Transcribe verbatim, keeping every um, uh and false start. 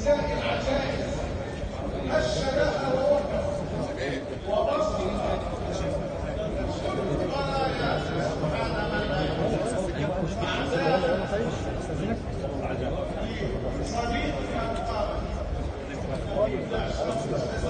نساء العجائز الشباب ووقف وبسط البرايا سبحان من لا يموت مع ذلك صديقنا المبارك